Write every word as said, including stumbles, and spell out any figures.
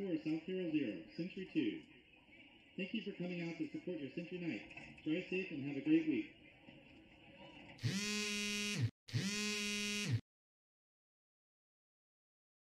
four, South Carroll zero, Century two. Thank you for coming out to support your Century Knights. Drive safe and have a great week.